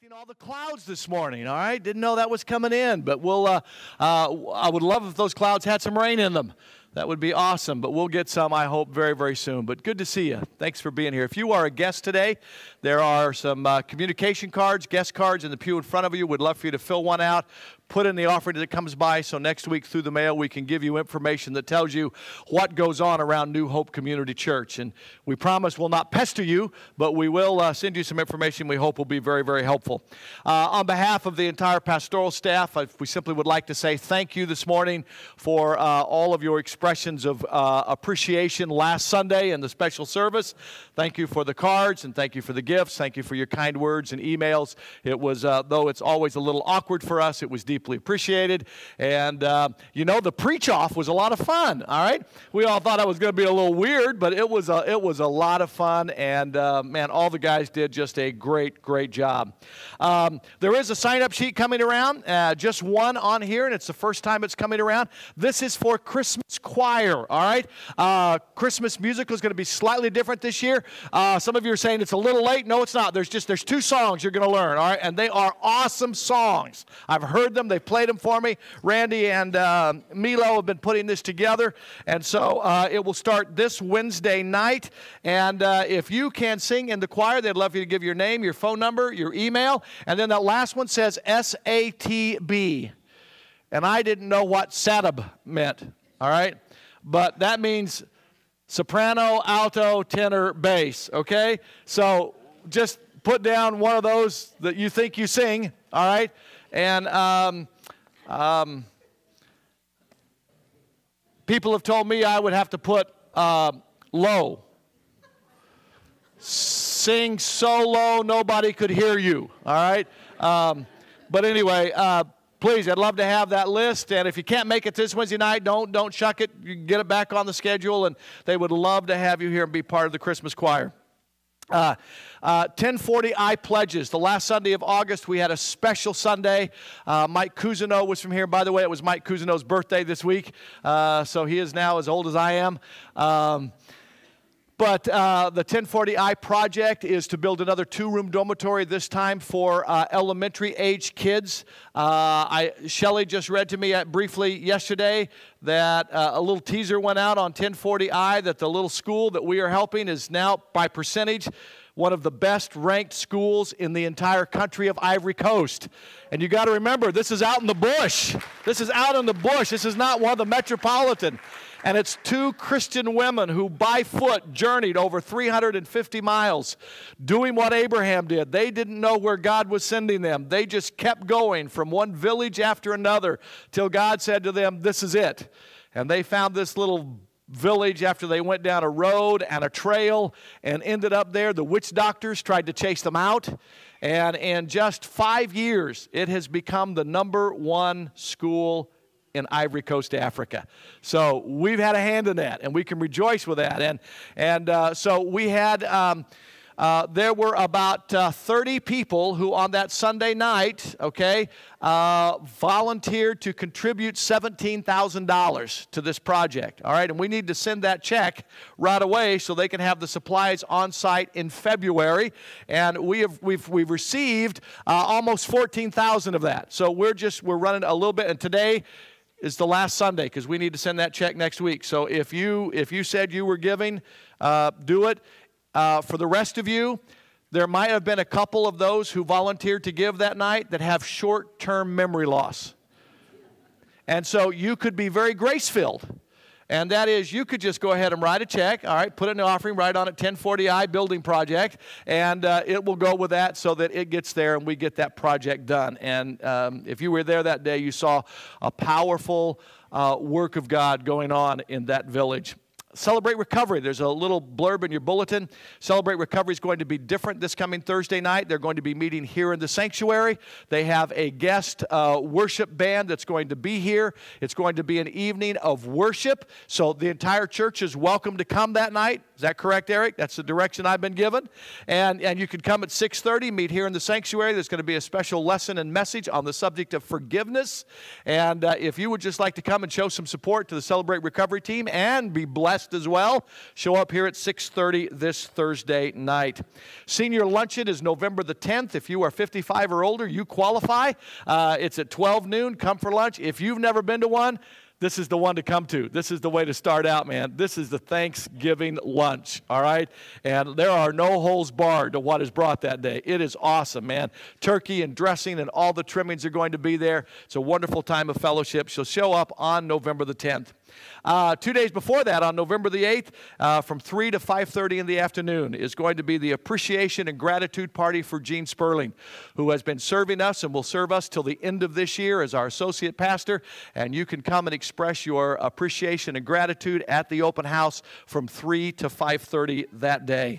All the clouds this morning, all right? Didn't know that was coming in, but I would love if those clouds had some rain in them. That would be awesome, but we'll get some, I hope, very, very soon. But good to see you. Thanks for being here. If you are a guest today, there are some communication cards, guest cards in the pew in front of you. We'd love for you to fill one out, put in the offering that comes by, so next week through the mail we can give you information that tells you what goes on around New Hope Community Church. And we promise we'll not pester you, but we will send you some information we hope will be very, very helpful. On behalf of the entire pastoral staff, we simply would like to say thank you this morning for all of your expressions of appreciation last Sunday in the special service. Thank you for the cards, and thank you for the gifts. Thank you for your kind words and emails. It was, though it's always a little awkward for us, it was deeply appreciated. And, the preach-off was a lot of fun, all right? We all thought it was going to be a little weird, but it was a lot of fun. And, man, all the guys did just a great, great job. There is a sign-up sheet coming around, just one on here, and it's the first time it's coming around. This is for Christmas choir, all right? Christmas musical is going to be slightly different this year. Some of you are saying it's a little late. No, it's not. There's two songs you're going to learn, all right? And they are awesome songs. I've heard them. They've played them for me. Randy and Milo have been putting this together. And so it will start this Wednesday night. And if you can sing in the choir, they'd love you to give your name, your phone number, your email. And then that last one says SATB. And I didn't know what SATB meant, all right? But that means soprano, alto, tenor, bass, okay? So just put down one of those that you think you sing, all right? And people have told me I would have to put low. Sing so low nobody could hear you, all right? But anyway, please, I'd love to have that list. And if you can't make it this Wednesday night, don't chuck it. You can get it back on the schedule, and they would love to have you here and be part of the Christmas choir. 1040 I Pledges. The last Sunday of August, we had a special Sunday. Mike Cousineau was from here. By the way, it was Mike Cousineau's birthday this week, so he is now as old as I am. But the 1040 I project is to build another two-room dormitory, this time for elementary-age kids. Shelley just read to me briefly yesterday that a little teaser went out on 1040 I that the little school that we are helping is now, by percentage, one of the best-ranked schools in the entire country of Ivory Coast. And you got to remember, this is out in the bush. This is out in the bush. This is not one of the metropolitan. And it's two Christian women who by foot journeyed over 350 miles doing what Abraham did. They didn't know where God was sending them. They just kept going from one village after another till God said to them, this is it. And they found this little village after they went down a road and a trail and ended up there. The witch doctors tried to chase them out. And in just 5 years, it has become the number1 school in Ivory Coast, Africa. So we've had a hand in that, and we can rejoice with that. And so we had, there were about 30 people who on that Sunday night, okay, volunteered to contribute $17,000 to this project. All right, and we need to send that check right away so they can have the supplies on site in February. And we've received almost 14,000 of that. So we're running a little bit, and today is the last Sunday because we need to send that check next week. So if you said you were giving, do it. For the rest of you, there might have been a couple of those who volunteered to give that night that have short-term memory loss. And so you could be very grace-filled. And that is, you could just go ahead and write a check, all right, put in an offering, write on it 1040 I Building Project, and it will go with that so that it gets there and we get that project done. And if you were there that day, you saw a powerful work of God going on in that village. Celebrate Recovery. There's a little blurb in your bulletin. Celebrate Recovery is going to be different this coming Thursday night. They're going to be meeting here in the sanctuary. They have a guest worship band that's going to be here. It's going to be an evening of worship. So the entire church is welcome to come that night. Is that correct, Eric? That's the direction I've been given. And you can come at 6:30, meet here in the sanctuary. There's going to be a special lesson and message on the subject of forgiveness. And if you would just like to come and show some support to the Celebrate Recovery team and be blessed blessed as well. Show up here at 6:30 this Thursday night. Senior luncheon is November the 10th. If you are 55 or older, you qualify. It's at 12 noon. Come for lunch. If you've never been to one, this is the one to come to. This is the way to start out, man. This is the Thanksgiving lunch, all right? And there are no holes barred to what is brought that day. It is awesome, man. Turkey and dressing and all the trimmings are going to be there. It's a wonderful time of fellowship. So show up on November the 10th. 2 days before that, on November the 8th, from 3 to 5:30 in the afternoon, is going to be the appreciation and gratitude party for Gene Sperling, who has been serving us and will serve us till the end of this year as our associate pastor. And you can come and express your appreciation and gratitude at the open house from 3 to 5:30 that day.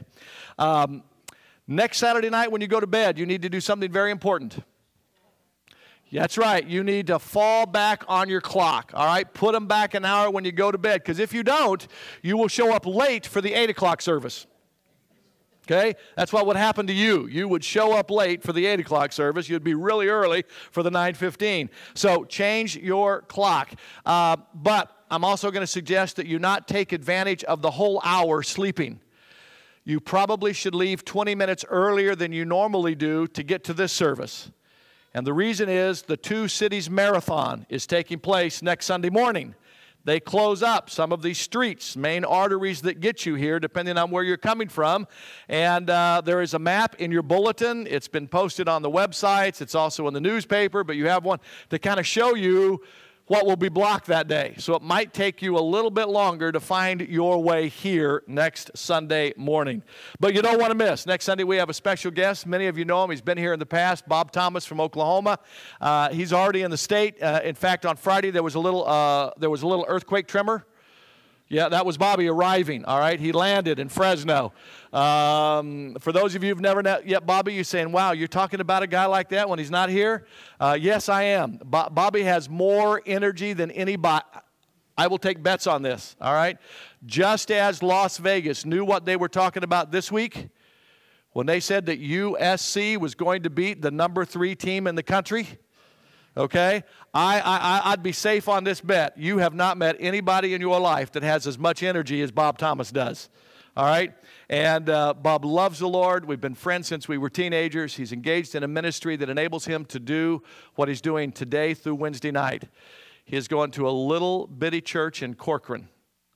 Next Saturday night when you go to bed, you need to do something very important. That's right. You need to fall back on your clock, all right? Put them back an hour when you go to bed, because if you don't, you will show up late for the 8 o'clock service. Okay? That's what would happen to you. You would show up late for the 8 o'clock service. You'd be really early for the 9:15. So change your clock. But I'm also going to suggest that you not take advantage of the whole hour sleeping. You probably should leave 20 minutes earlier than you normally do to get to this service. And the reason is the Two Cities Marathon is taking place next Sunday morning. They close up some of these streets, main arteries that get you here, depending on where you're coming from. And there is a map in your bulletin. It's been posted on the websites. It's also in the newspaper, but you have one to kind of show you what will be blocked that day. So it might take you a little bit longer to find your way here next Sunday morning. But you don't want to miss. Next Sunday we have a special guest. Many of you know him. He's been here in the past. Bob Thomas from Oklahoma. He's already in the state. In fact, on Friday there was a little earthquake tremor. Yeah, that was Bobby arriving, all right? He landed in Fresno. For those of you who've never met yet Bobby, you're saying, wow, you're talking about a guy like that when he's not here? Yes, I am. Bobby has more energy than anybody. I will take bets on this, all right? Just as Las Vegas knew what they were talking about this week, when they said that USC was going to beat the number 3 team in the country, okay? I'd be safe on this bet. You have not met anybody in your life that has as much energy as Bob Thomas does, all right? And Bob loves the Lord. We've been friends since we were teenagers. He's engaged in a ministry that enables him to do what he's doing today through Wednesday night. He is going to a little bitty church in Corcoran,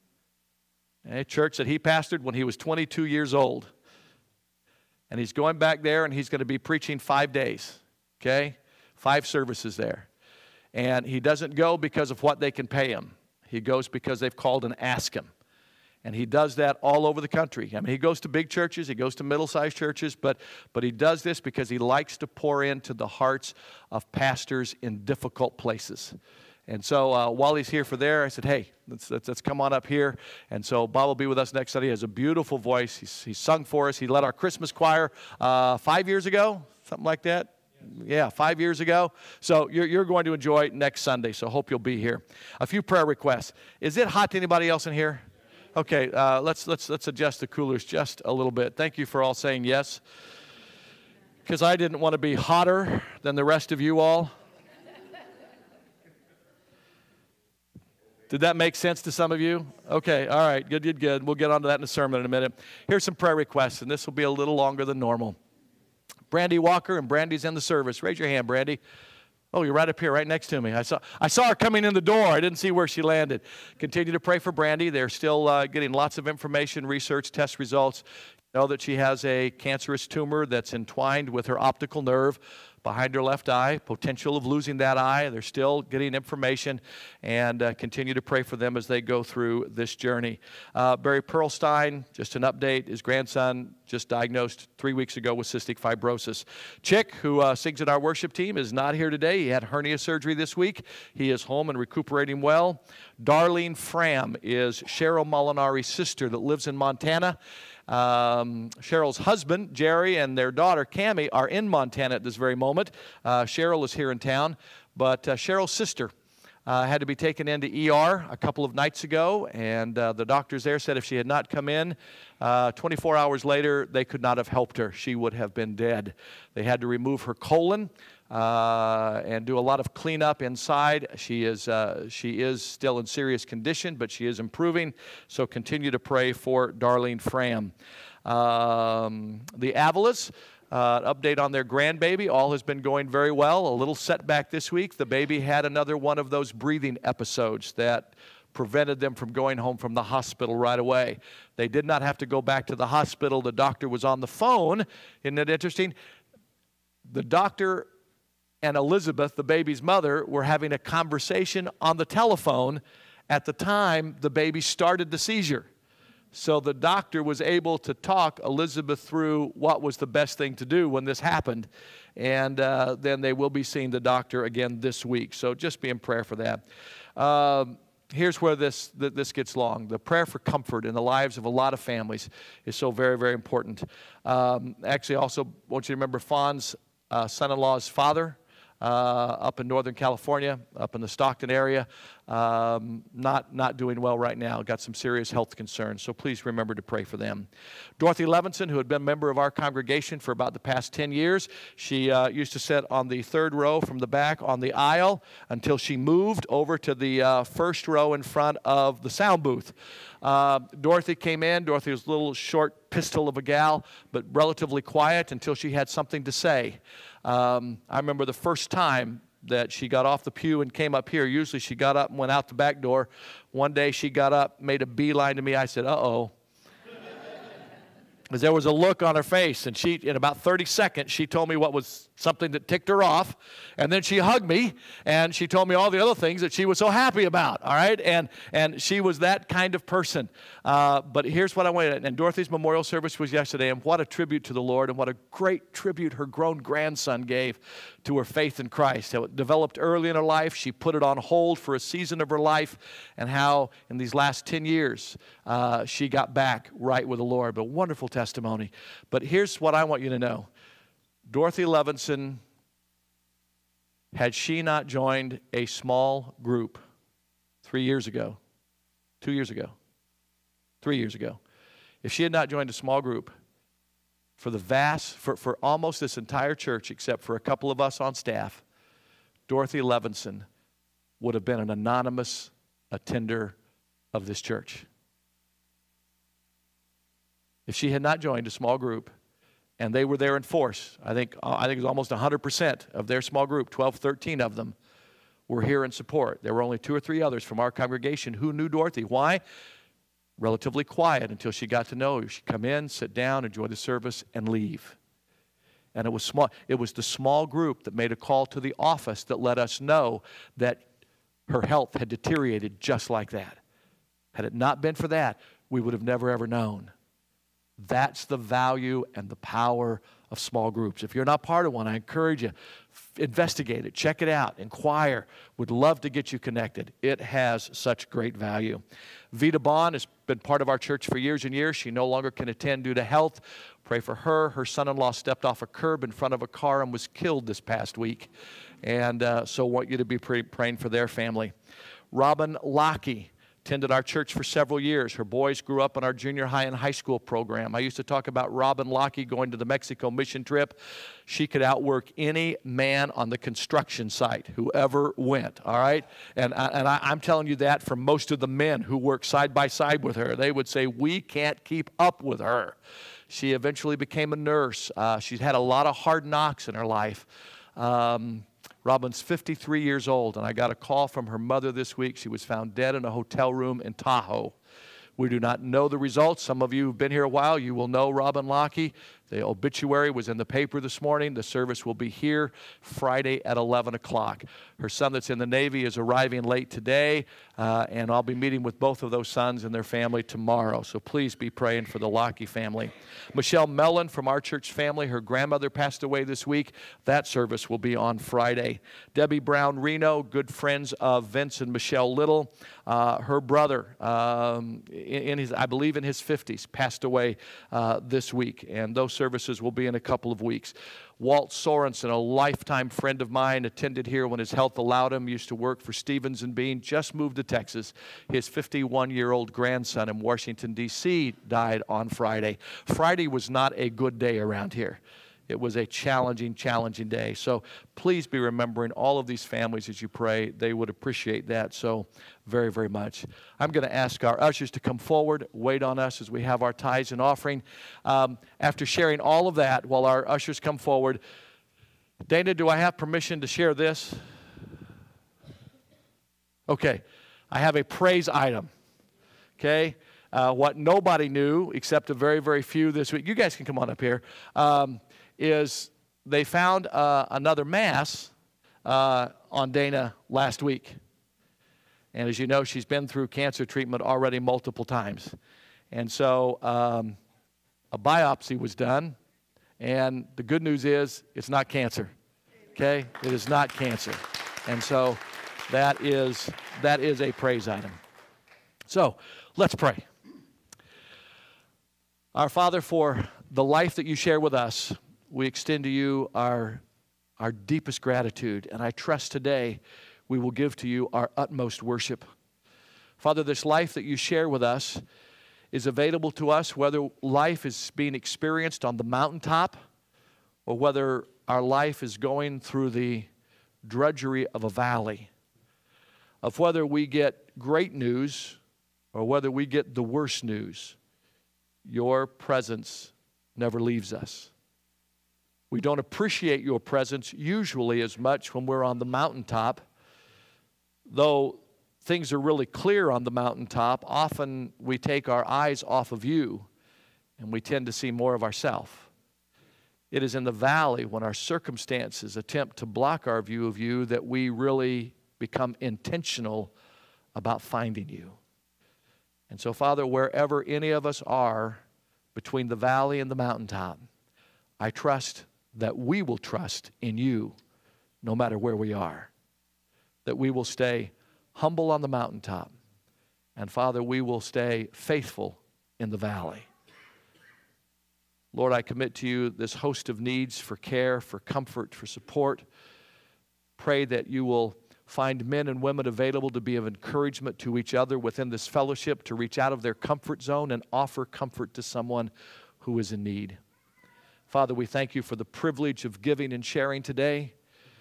a church that he pastored when he was 22 years old. And he's going back there, and he's going to be preaching 5 days, okay? 5 services there. And he doesn't go because of what they can pay him. He goes because they've called and asked him. And he does that all over the country. I mean, he goes to big churches, he goes to middle-sized churches, but he does this because he likes to pour into the hearts of pastors in difficult places. And so while he's here for there, I said, hey, let's come on up here. And so Bob will be with us next Sunday. He has a beautiful voice. He's sung for us. He led our Christmas choir 5 years ago, something like that. Yeah, 5 years ago. So you're going to enjoy next Sunday, so hope you'll be here. A few prayer requests. Is it hot to anybody else in here? Okay, let's adjust the coolers just a little bit. Thank you for all saying yes, because I didn't want to be hotter than the rest of you all. Did that make sense to some of you? Okay, all right, good. We'll get on to that in the sermon in a minute. Here's some prayer requests, and this will be a little longer than normal. Brandy Walker, and Brandy's in the service. Raise your hand, Brandy. Oh, you're right up here, right next to me. I saw her coming in the door. I didn't see where she landed. Continue to pray for Brandy. They're still getting lots of information, research, test results. Know that she has a cancerous tumor that's entwined with her optical nerve behind her left eye, potential of losing that eye. They're still getting information, and continue to pray for them as they go through this journey. Barry Pearlstein, just an update, his grandson just diagnosed 3 weeks ago with cystic fibrosis. Chick, who sings in our worship team, is not here today. He had hernia surgery this week. He is home and recuperating well. Darlene Fram is Cheryl Molinari's sister that lives in Montana. Cheryl's husband, Jerry, and their daughter, Cammie, are in Montana at this very moment. Cheryl is here in town, but Cheryl's sister had to be taken into ER a couple of nights ago, and the doctors there said if she had not come in 24 hours later, they could not have helped her. She would have been dead. They had to remove her colon and do a lot of cleanup inside. She is still in serious condition, but she is improving, so continue to pray for Darlene Fram. The Avalas, update on their grandbaby. All has been going very well. A little setback this week. The baby had another one of those breathing episodes that prevented them from going home from the hospital right away. They did not have to go back to the hospital. The doctor was on the phone. Isn't it interesting? The doctor and Elizabeth, the baby's mother, were having a conversation on the telephone at the time the baby started the seizure. So the doctor was able to talk Elizabeth through what was the best thing to do when this happened. And then they will be seeing the doctor again this week. So just be in prayer for that. Here's where this gets long. The prayer for comfort in the lives of a lot of families is so very, very important. Actually, also want you to remember Fawn's son-in-law's father, up in Northern California, up in the Stockton area, not doing well right now. Got some serious health concerns, so please remember to pray for them. Dorothy Levinson, who had been a member of our congregation for about the past 10 years, she used to sit on the third row from the back on the aisle until she moved over to the first row in front of the sound booth. Dorothy came in. Dorothy was a little short pistol of a gal, but relatively quiet until she had something to say. I remember the first time that she got off the pew and came up here. Usually she got up and went out the back door. One day she got up, made a beeline to me. I said, uh-oh. Because there was a look on her face, and she, in about 30 seconds, she told me what was something that ticked her off, and then she hugged me, and she told me all the other things that she was so happy about, all right? And she was that kind of person. But here's what I wanted, and Dorothy's memorial service was yesterday, and what a tribute to the Lord, and what a great tribute her grown grandson gave to her faith in Christ. How it developed early in her life, she put it on hold for a season of her life, and how in these last 10 years, she got back right with the Lord. But wonderful testimony. But here's what I want you to know. Dorothy Levinson, had she not joined a small group 3 years ago, 2 years ago, 3 years ago, if she had not joined a small group, for almost this entire church, except for a couple of us on staff, Dorothy Levinson would have been an anonymous attender of this church. If she had not joined a small group, and they were there in force, I think it was almost 100% of their small group, 12, 13 of them, were here in support. There were only 2 or 3 others from our congregation who knew Dorothy. Why? Relatively quiet until she got to know her. She'd come in, sit down, enjoy the service, and leave. And it was small. It was the small group that made a call to the office that let us know that her health had deteriorated just like that. Had it not been for that, we would have never, ever known. That's the value and the power of small groups. If you're not part of one, I encourage you, investigate it, check it out, inquire. Would love to get you connected. It has such great value. Vita Bond has been part of our church for years and years. She no longer can attend due to health. Pray for her. Her son-in-law stepped off a curb in front of a car and was killed this past week. And so I want you to be praying for their family. Robin Lockey attended our church for several years. Her boys grew up in our junior high and high school program. I used to talk about Robin Lockey going to the Mexico mission trip. She could outwork any man on the construction site who ever went, all right? And I'm telling you that from most of the men who work side by side with her. They would say, we can't keep up with her. She eventually became a nurse. She's had a lot of hard knocks in her life. Robin's 53 years old, and I got a call from her mother this week. She was found dead in a hotel room in Tahoe. We do not know the results. Some of you who've been here a while, you will know Robin Lockey. The obituary was in the paper this morning. The service will be here Friday at 11 o'clock. Her son that's in the Navy is arriving late today, and I'll be meeting with both of those sons and their family tomorrow. So please be praying for the Lockey family. Michelle Mellon from our church family, her grandmother passed away this week. That service will be on Friday. Debbie Brown Reno, good friends of Vince and Michelle Little. Her brother, I believe in his 50s, passed away this week. And those services will be in a couple of weeks. Walt Sorensen, a lifetime friend of mine, attended here when his health allowed him, used to work for Stevens and Bean, just moved to Texas. His 51-year-old grandson in Washington, D.C. died on Friday. Friday was not a good day around here. It was a challenging day. So please be remembering all of these families as you pray. They would appreciate that so very, very much. I'm going to ask our ushers to come forward, wait on us as we have our tithes and offering. After sharing all of that, while our ushers come forward, Dana, do I have permission to share this? Okay. I have a praise item. Okay. What nobody knew, except a very, very few this week, you guys can come on up here, is they found another mass on Dana last week. And as you know, she's been through cancer treatment already multiple times. And so a biopsy was done, and the good news is it's not cancer. Okay? It is not cancer. And so that is a praise item. So let's pray. Our Father, for the life that you share with us, we extend to you our deepest gratitude, and I trust today we will give to you our utmost worship. Father, this life that you share with us is available to us whether life is being experienced on the mountaintop or whether our life is going through the drudgery of a valley, of whether we get great news or whether we get the worst news. Your presence never leaves us. We don't appreciate your presence usually as much when we're on the mountaintop. Though things are really clear on the mountaintop, often we take our eyes off of you and we tend to see more of ourselves. It is in the valley when our circumstances attempt to block our view of you that we really become intentional about finding you. And so, Father, wherever any of us are between the valley and the mountaintop, I trust that we will trust in you no matter where we are, that we will stay humble on the mountaintop, and Father, we will stay faithful in the valley. Lord, I commit to you this host of needs for care, for comfort, for support. Pray that you will find men and women available to be of encouragement to each other within this fellowship, to reach out of their comfort zone and offer comfort to someone who is in need. Father, we thank you for the privilege of giving and sharing today.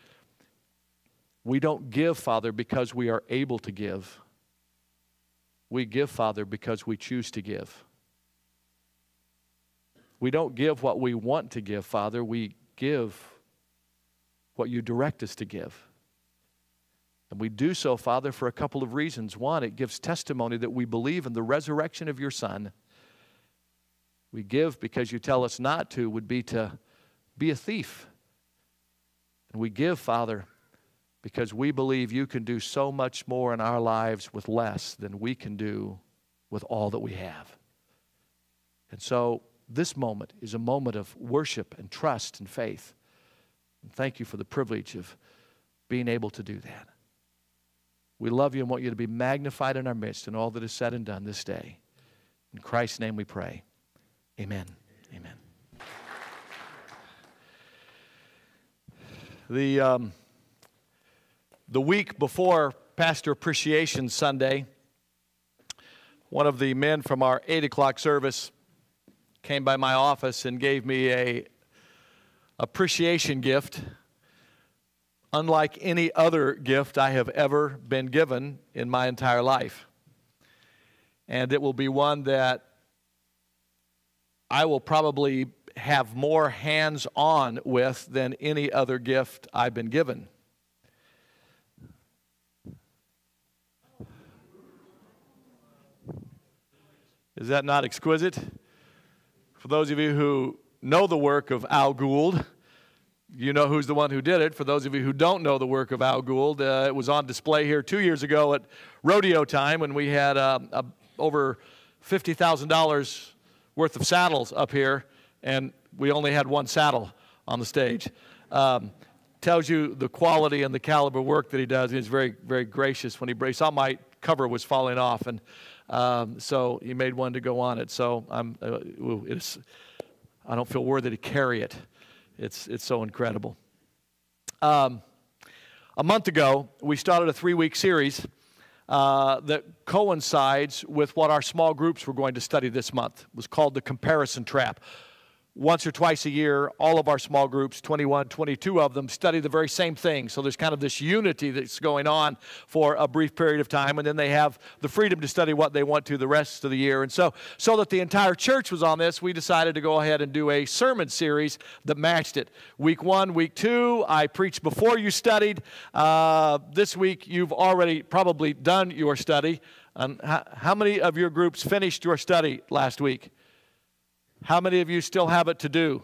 We don't give, Father, because we are able to give. We give, Father, because we choose to give. We don't give what we want to give, Father. We give what you direct us to give. And we do so, Father, for a couple of reasons. One, it gives testimony that we believe in the resurrection of your Son. We give because you tell us not to would be to be a thief. And we give, Father, because we believe you can do so much more in our lives with less than we can do with all that we have. And so this moment is a moment of worship and trust and faith. And thank you for the privilege of being able to do that. We love you and want you to be magnified in our midst in all that is said and done this day. In Christ's name we pray. Amen. Amen. The week before Pastor Appreciation Sunday, one of the men from our 8 o'clock service came by my office and gave me a appreciation gift, unlike any other gift I have ever been given in my entire life. And it will be one that I will probably have more hands-on with than any other gift I've been given. Is that not exquisite? For those of you who know the work of Al Gould, you know who's the one who did it. For those of you who don't know the work of Al Gould, it was on display here 2 years ago at rodeo time when we had over $50,000 worth of saddles up here, and we only had one saddle on the stage. Tells you the quality and the caliber work that he does. He's very, very gracious when he saw my cover was falling off, and so he made one to go on it. So I don't feel worthy to carry it. It's so incredible. A month ago, we started a 3-week series that coincides with what our small groups were going to study this month. It was called The Comparison Trap. Once or twice a year, all of our small groups, 21, 22 of them, study the very same thing. So there's kind of this unity that's going on for a brief period of time, and then they have the freedom to study what they want to the rest of the year. And so that the entire church was on this, we decided to go ahead and do a sermon series that matched it. Week 1, week 2, I preached before you studied. This week, you've already probably done your study. How many of your groups finished your study last week? How many of you still have it to do?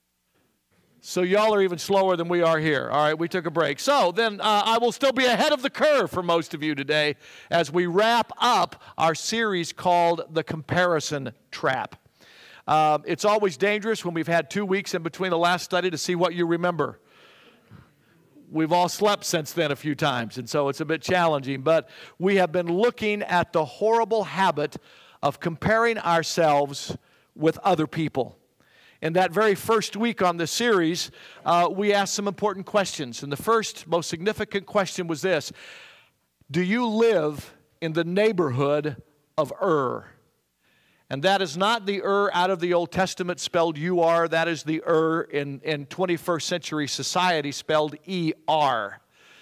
So y'all are even slower than we are here. All right, we took a break. So then I will still be ahead of the curve for most of you today as we wrap up our series called The Comparison Trap. It's always dangerous when we've had 2 weeks in between the last study to see what you remember. We've all slept since then a few times, and so it's a bit challenging. But we have been looking at the horrible habit of comparing ourselves with other people. In that very first week on this series, we asked some important questions. And the first, most significant question was this: do you live in the neighborhood of Ur? And that is not the Ur out of the Old Testament spelled U-R. That is the Ur in 21st century society spelled E-R.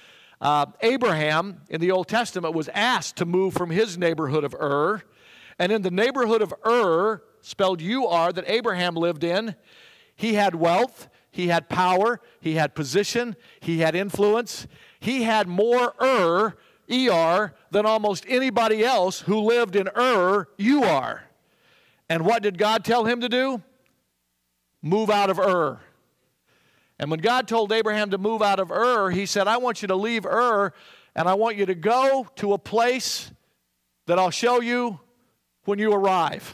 Abraham in the Old Testament was asked to move from his neighborhood of Ur. And in the neighborhood of Ur, spelled U-R, that Abraham lived in, he had wealth, he had power, he had position, he had influence. He had more Ur, E-R, than almost anybody else who lived in Ur, U-R. And what did God tell him to do? Move out of Ur. And when God told Abraham to move out of Ur, he said, I want you to leave Ur, and I want you to go to a place that I'll show you when you arrive.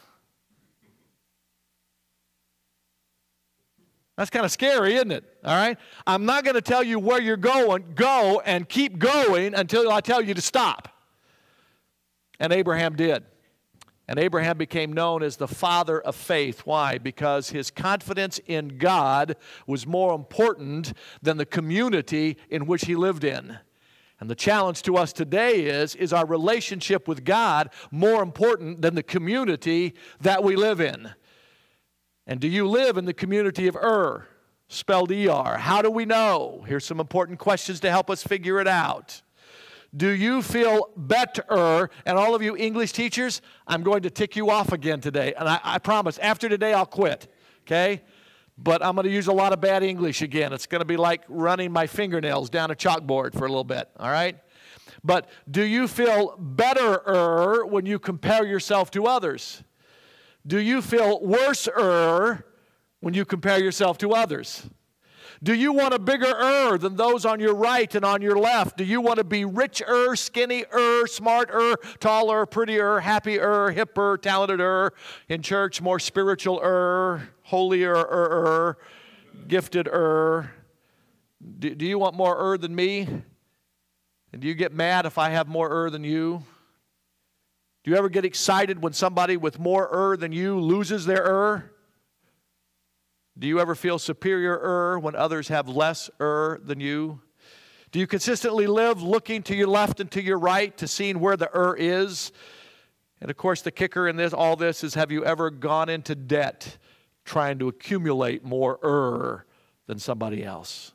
That's kind of scary, isn't it? All right? I'm not going to tell you where you're going. Go and keep going until I tell you to stop. And Abraham did. And Abraham became known as the father of faith. Why? Because his confidence in God was more important than the community in which he lived in. And the challenge to us today is our relationship with God more important than the community that we live in? And do you live in the community of Ur, spelled E-R? How do we know? Here's some important questions to help us figure it out. Do you feel better? And all of you English teachers, I'm going to tick you off again today. And I promise, after today I'll quit, okay? But I'm going to use a lot of bad English again. It's going to be like running my fingernails down a chalkboard for a little bit, all right? But do you feel better when you compare yourself to others? Do you feel worse when you compare yourself to others? Do you want a bigger than those on your right and on your left? Do you want to be richer, skinnier, smarter, taller, prettier, happier, hipper, talented in church, more spiritual holier gifted Do you want more than me? And do you get mad if I have more than you? Do you ever get excited when somebody with more than you loses their Do you ever feel superior when others have less than you? Do you consistently live looking to your left and to your right to seeing where the is? And of course, the kicker in all this is, have you ever gone into debt trying to accumulate more than somebody else?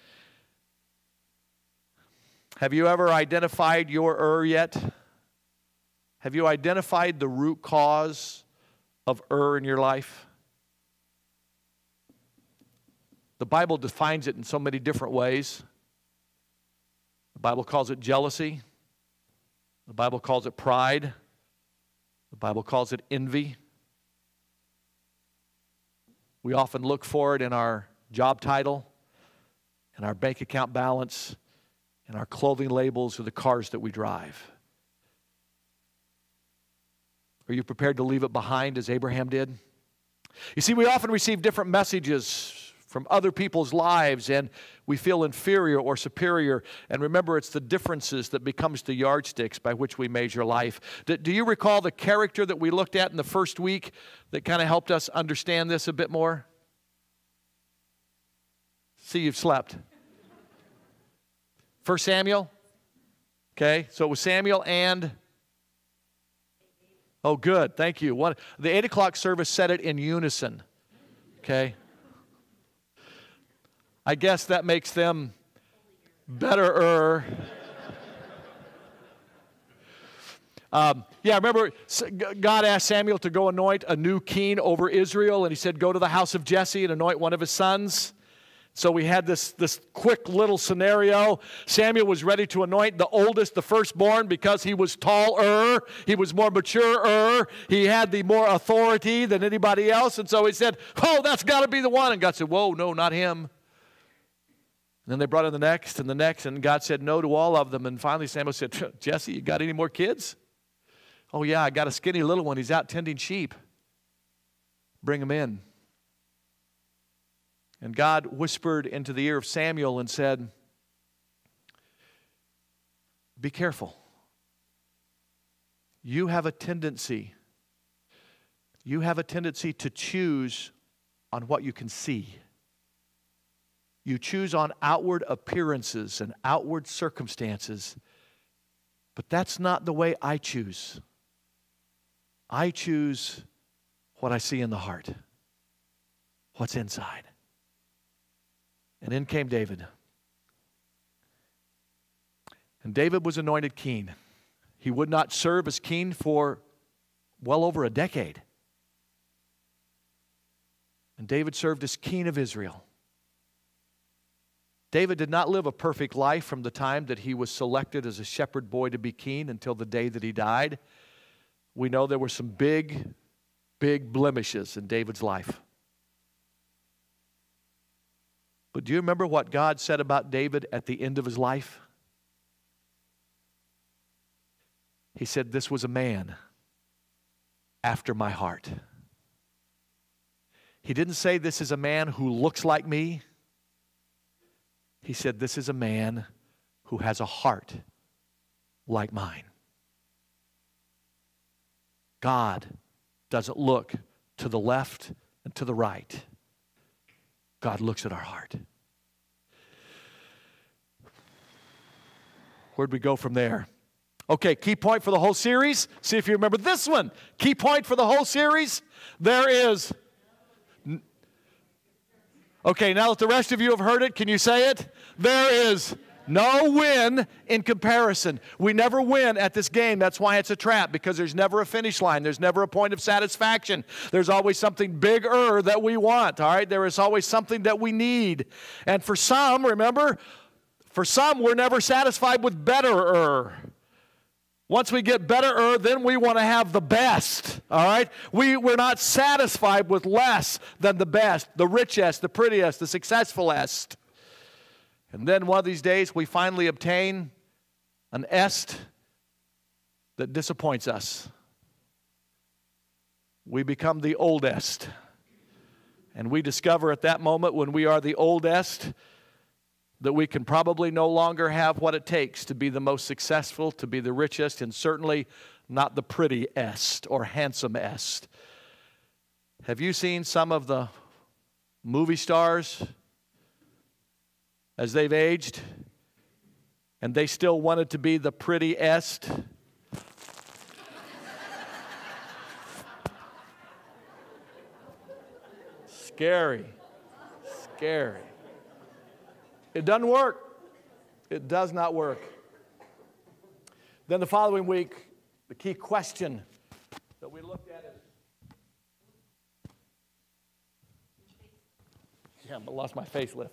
Have you ever identified your yet? Have you identified the root cause of in your life? The Bible defines it in so many different ways. The Bible calls it jealousy. The Bible calls it pride. The Bible calls it envy. We often look for it in our job title, in our bank account balance, in our clothing labels, or the cars that we drive. Are you prepared to leave it behind as Abraham did? You see, we often receive different messages from other people's lives, and we feel inferior or superior. And remember, it's the differences that becomes the yardsticks by which we measure life. Do you recall the character that we looked at in the first week that kind of helped us understand this a bit more? See, you've slept. 1 Samuel. Okay, so it was Samuel and... Oh, good. Thank you. The 8 o'clock service said it in unison. Okay. I guess that makes them better. Remember God asked Samuel to go anoint a new king over Israel, and he said, go to the house of Jesse and anoint one of his sons. So we had this quick little scenario. Samuel was ready to anoint the oldest, the firstborn, because he was taller, he was more mature, he had the more authority than anybody else. And so he said, oh, that's got to be the one. And God said, whoa, no, not him. And then they brought in the next, and God said no to all of them. And finally Samuel said, Jesse, you got any more kids? Oh, yeah, I got a skinny little one. He's out tending sheep. Bring him in. And God whispered into the ear of Samuel and said, be careful. You have a tendency to choose on what you can see. You choose on outward appearances and outward circumstances, but that's not the way I choose. I choose what I see in the heart, what's inside. And in came David. And David was anointed king. He would not serve as king for well over a decade. And David served as king of Israel. David did not live a perfect life from the time that he was selected as a shepherd boy to be king until the day that he died. We know there were some big blemishes in David's life. But do you remember what God said about David at the end of his life? He said, this was a man after my heart. He didn't say this is a man who looks like me. He said this is a man who has a heart like mine. God doesn't look to the left and to the right. God looks at our heart. Where'd we go from there? Okay, key point for the whole series. See if you remember this one. Key point for the whole series. There is... Okay, now that the rest of you have heard it, can you say it? There is no win in comparison. We never win at this game. That's why it's a trap, because there's never a finish line. There's never a point of satisfaction. There's always something bigger that we want, all right? There is always something that we need. And for some, remember, for some, we're never satisfied with betterer. Once we get betterer, then we want to have the best, all right? We're not satisfied with less than the best, the richest, the prettiest, the successfulest. And then one of these days, we finally obtain an est that disappoints us. We become the oldest. And we discover at that moment, when we are the oldest, that we can probably no longer have what it takes to be the most successful, to be the richest, and certainly not the prettiest or handsomest. Have you seen some of the movie stars as they've aged, and they still wanted to be the prettiest? Scary. Scary. It doesn't work. It does not work. Then the following week, the key question that we looked at is... Yeah, I lost my facelift.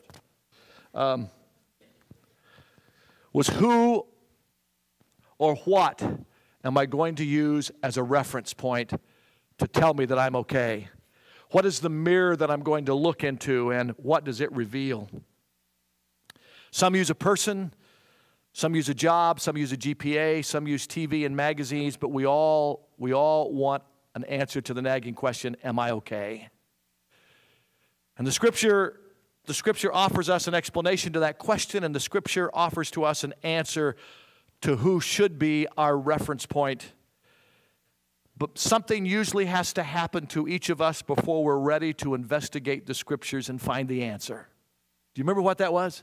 Was who or what am I going to use as a reference point to tell me that I'm okay? What is the mirror that I'm going to look into, and what does it reveal? Some use a person, some use a job, some use a GPA, some use TV and magazines, but we all want an answer to the nagging question, am I okay? And the Scripture offers us an explanation to that question, and the Scripture offers to us an answer to who should be our reference point. But something usually has to happen to each of us before we're ready to investigate the Scriptures and find the answer. Do you remember what that was?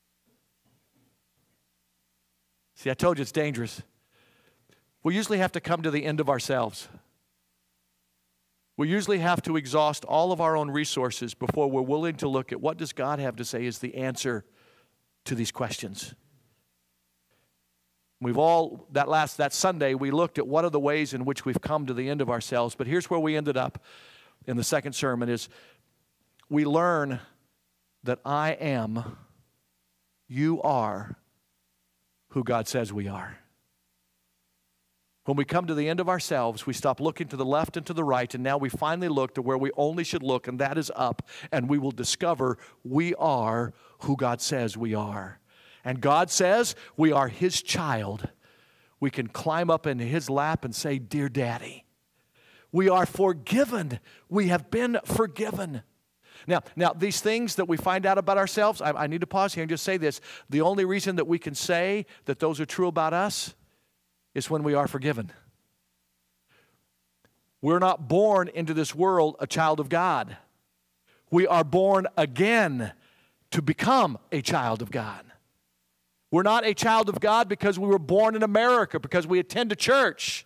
See, I told you it's dangerous. We usually have to come to the end of ourselves. We usually have to exhaust all of our own resources before we're willing to look at what does God have to say is the answer to these questions. That Sunday, we looked at what are the ways in which we've come to the end of ourselves. But here's where we ended up in the second sermon is we learn that I am, you are who God says we are. When we come to the end of ourselves, we stop looking to the left and to the right, and now we finally look to where we only should look, and that is up, and we will discover we are who God says we are. And God says we are His child. We can climb up into His lap and say, "Dear Daddy." We are forgiven. We have been forgiven. Now, these things that we find out about ourselves, I need to pause here and just say this. The only reason that we can say that those are true about us is when we are forgiven. We're not born into this world a child of God. We are born again to become a child of God. We're not a child of God because we were born in America, because we attend a church.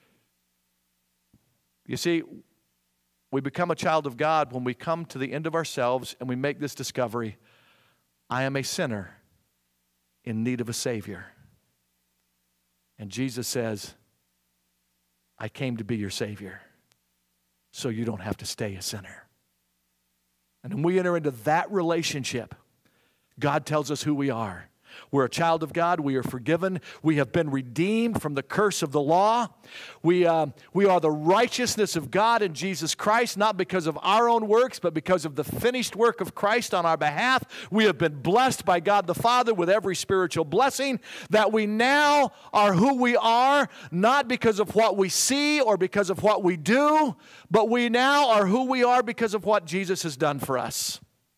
You see, we become a child of God when we come to the end of ourselves and we make this discovery: I am a sinner in need of a Savior. And Jesus says, I came to be your Savior so you don't have to stay a sinner. And when we enter into that relationship, God tells us who we are. We're a child of God. We are forgiven. We have been redeemed from the curse of the law. We are the righteousness of God in Jesus Christ, not because of our own works, but because of the finished work of Christ on our behalf. We have been blessed by God the Father with every spiritual blessing, that we now are who we are, not because of what we see or because of what we do, but we now are who we are because of what Jesus has done for us.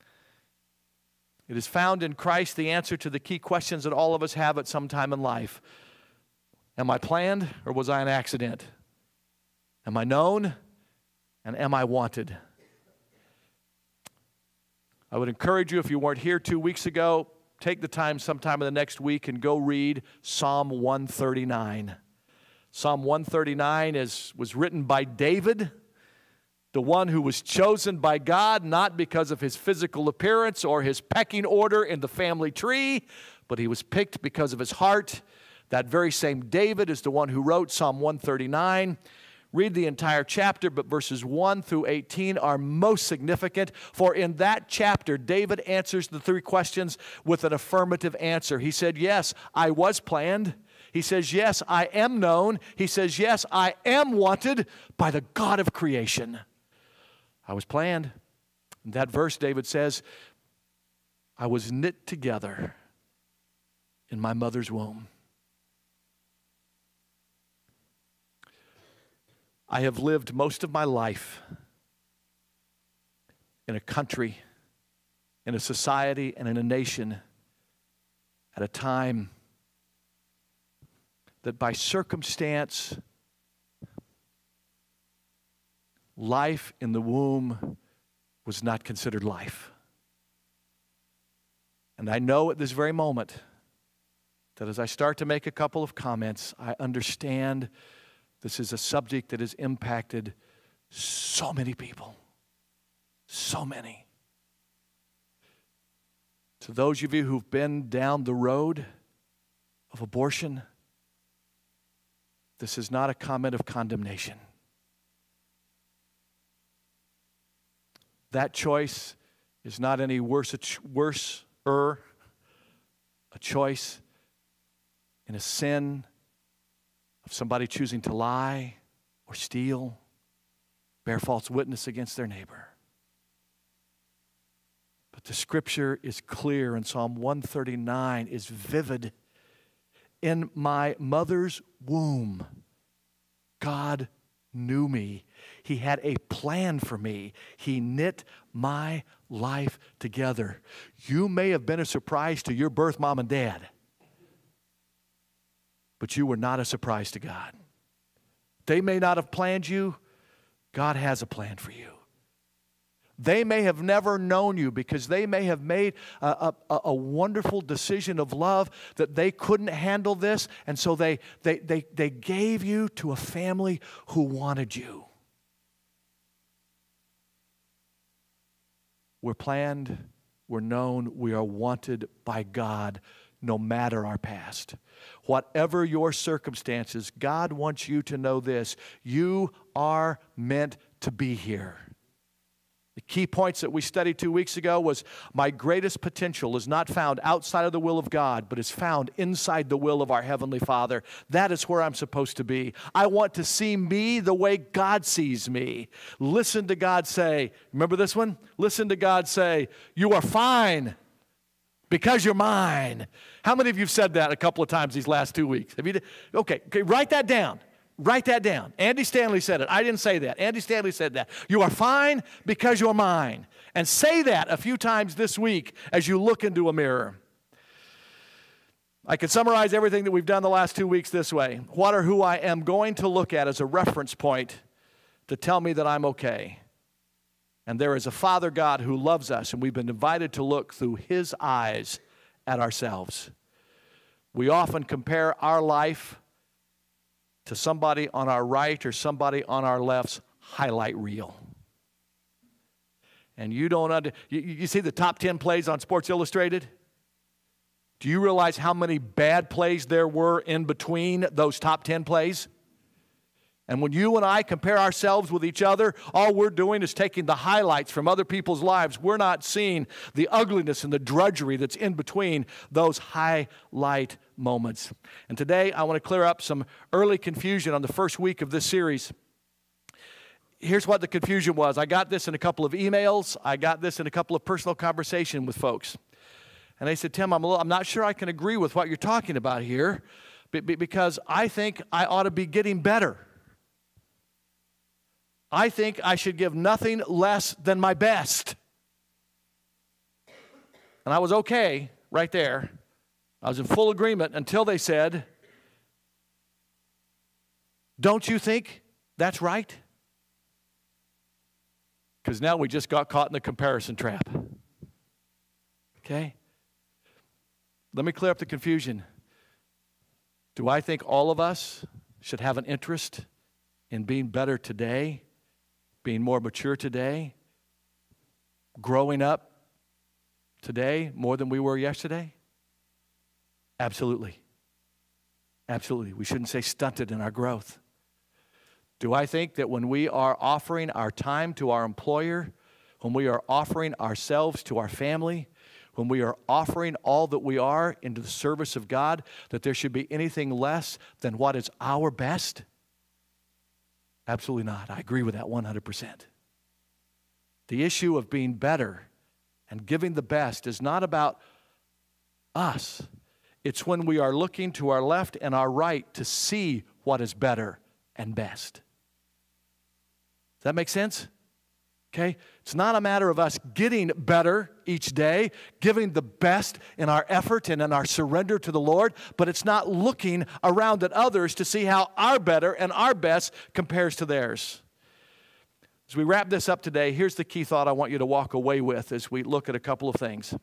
It is found in Christ the answer to the key questions that all of us have at some time in life. Am I planned or was I an accident? Am I known and am I wanted? I would encourage you, if you weren't here 2 weeks ago, take the time sometime in the next week and go read Psalm 139. Psalm 139 was written by David, the one who was chosen by God, not because of his physical appearance or his pecking order in the family tree, but he was picked because of his heart. That very same David is the one who wrote Psalm 139. Read the entire chapter, but verses 1 through 18 are most significant, for in that chapter, David answers the three questions with an affirmative answer. He said, yes, I was planned. He says, yes, I am known. He says, yes, I am wanted by the God of creation. I was planned. In that verse, David says, I was knit together in my mother's womb. I have lived most of my life in a country, in a society, and in a nation at a time that by circumstance, life in the womb was not considered life. And I know at this very moment that as I start to make a couple of comments, I understand this is a subject that has impacted so many people. So many. To those of you who've been down the road of abortion, this is not a comment of condemnation. That choice is not any worse a choice in a sin of somebody choosing to lie or steal, bear false witness against their neighbor. But the scripture is clear, and Psalm 139 is vivid. In my mother's womb, God knew me. He had a plan for me. He knit my life together. You may have been a surprise to your birth mom and dad, but you were not a surprise to God. They may not have planned you. God has a plan for you. They may have never known you because they may have made a wonderful decision of love that they couldn't handle this, and so they gave you to a family who wanted you. We're planned, we're known, we are wanted by God no matter our past. Whatever your circumstances, God wants you to know this: you are meant to be here. The key points that we studied 2 weeks ago was my greatest potential is not found outside of the will of God, but is found inside the will of our Heavenly Father. That is where I'm supposed to be. I want to see me the way God sees me. Listen to God say, remember this one? Listen to God say, you are fine because you're mine. How many of you have said that a couple of times these last 2 weeks? Have you? Okay, write that down. Write that down. Andy Stanley said it. I didn't say that. Andy Stanley said that. You are fine because you're mine. And say that a few times this week as you look into a mirror. I can summarize everything that we've done the last 2 weeks this way. What or who I am going to look at as a reference point to tell me that I'm okay. And there is a Father God who loves us, and we've been invited to look through His eyes at ourselves. We often compare our life to somebody on our right or somebody on our left's highlight reel. And you don't you see the top 10 plays on Sports Illustrated? Do you realize how many bad plays there were in between those top 10 plays? And when you and I compare ourselves with each other, all we're doing is taking the highlights from other people's lives. We're not seeing the ugliness and the drudgery that's in between those highlight moments. And today, I want to clear up some early confusion on the first week of this series. Here's what the confusion was. I got this in a couple of emails. I got this in a couple of personal conversations with folks. And they said, Tim, I'm not sure I can agree with what you're talking about here because I think I ought to be getting better. I think I should give nothing less than my best. And I was okay right there. I was in full agreement until they said, don't you think that's right? Because now we just got caught in the comparison trap. Okay? Let me clear up the confusion. Do I think all of us should have an interest in being better today? Being more mature today, growing up today more than we were yesterday? Absolutely. Absolutely. We shouldn't say stunted in our growth. Do I think that when we are offering our time to our employer, when we are offering ourselves to our family, when we are offering all that we are into the service of God, that there should be anything less than what is our best? Absolutely not. I agree with that 100%. The issue of being better and giving the best is not about us. It's when we are looking to our left and our right to see what is better and best. Does that make sense? Okay? It's not a matter of us getting better each day, giving the best in our effort and in our surrender to the Lord, but it's not looking around at others to see how our better and our best compares to theirs. As we wrap this up today, here's the key thought I want you to walk away with as we look at a couple of things.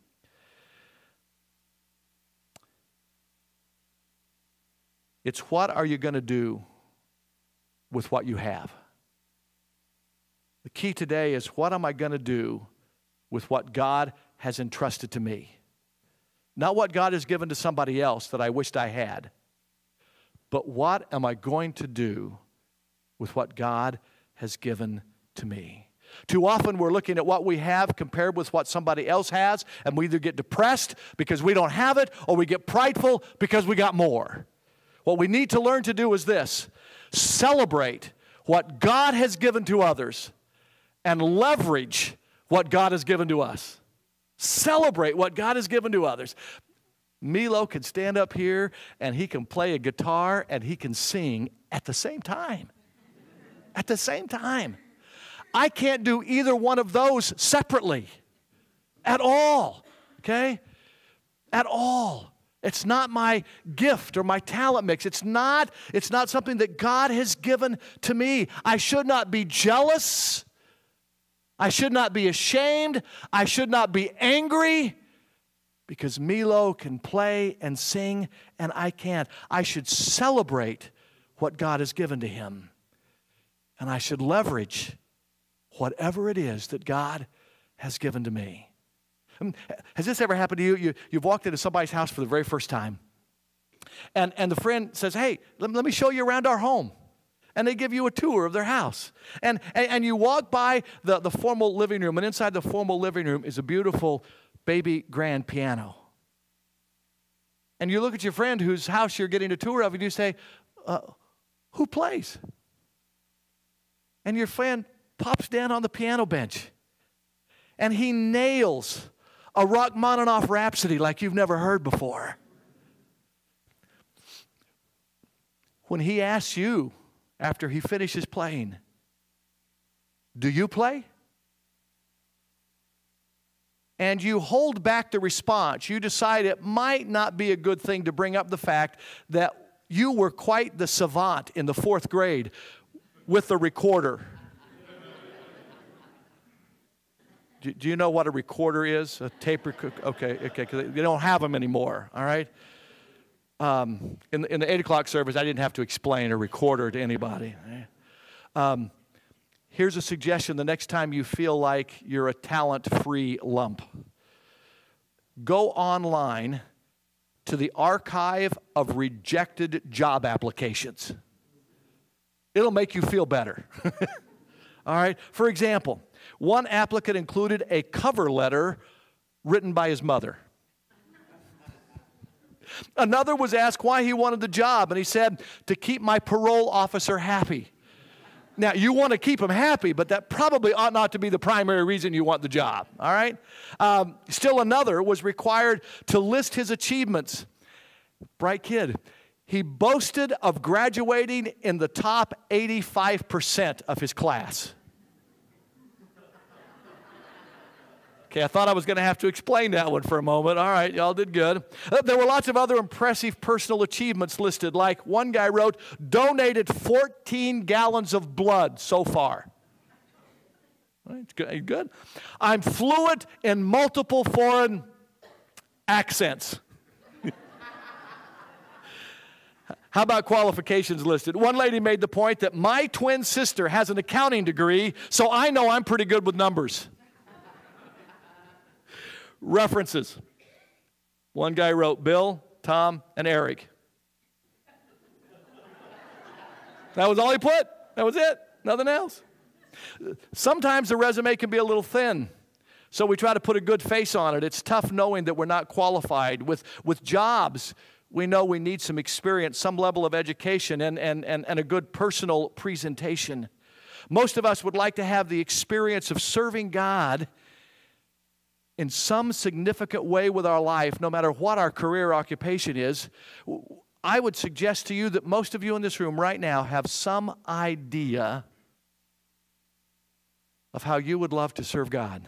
It's what are you going to do with what you have? The key today is what am I going to do with what God has entrusted to me? Not what God has given to somebody else that I wished I had, but what am I going to do with what God has given to me? Too often we're looking at what we have compared with what somebody else has, and we either get depressed because we don't have it, or we get prideful because we got more. What we need to learn to do is this: celebrate what God has given to others and leverage what God has given to us. Celebrate what God has given to others. Milo can stand up here and he can play a guitar and he can sing at the same time. At the same time. I can't do either one of those separately. At all. Okay? At all. It's not my gift or my talent mix. It's not something that God has given to me. I should not be jealous I should not be ashamed. I should not be angry because Milo can play and sing and I can't. I should celebrate what God has given to him. And I should leverage whatever it is that God has given to me. Has this ever happened to you? You've walked into somebody's house for the very first time. And the friend says, hey, let me show you around our home. And they give you a tour of their house. And you walk by the formal living room, and inside the formal living room is a beautiful baby grand piano. And you look at your friend whose house you're getting a tour of, and you say, who plays? And your friend pops down on the piano bench, and he nails a Rachmaninoff Rhapsody like you've never heard before. When he asks you, after he finishes playing, do you play? And you hold back the response. You decide it might not be a good thing to bring up the fact that you were quite the savant in the 4th grade with the recorder. Do you know what a recorder is? A tape recorder? Okay, because they don't have them anymore, all right? In the 8 o'clock service, I didn't have to explain a recorder to anybody. Here's a suggestion the next time you feel like you're a talent-free lump. Go online to the archive of rejected job applications. It'll make you feel better. All right? For example, one applicant included a cover letter written by his mother. Another was asked why he wanted the job, and he said, to keep my parole officer happy. Now, you want to keep him happy, but that probably ought not to be the primary reason you want the job, all right? Still another was required to list his achievements. Bright kid. He boasted of graduating in the top 85% of his class. Okay, I thought I was going to have to explain that one for a moment. All right, y'all did good. There were lots of other impressive personal achievements listed, like one guy wrote, donated 14 gallons of blood so far. All right, good. I'm fluent in multiple foreign accents. How about qualifications listed? One lady made the point that my twin sister has an accounting degree, so I know I'm pretty good with numbers. References. One guy wrote Bill, Tom, and Eric. That was all he put. That was it. Nothing else. Sometimes the resume can be a little thin, so we try to put a good face on it. It's tough knowing that we're not qualified. With jobs, we know we need some experience, some level of education, and a good personal presentation. Most of us would like to have the experience of serving God in some significant way with our life, no matter what our career occupation is. I would suggest to you that most of you in this room right now have some idea of how you would love to serve God.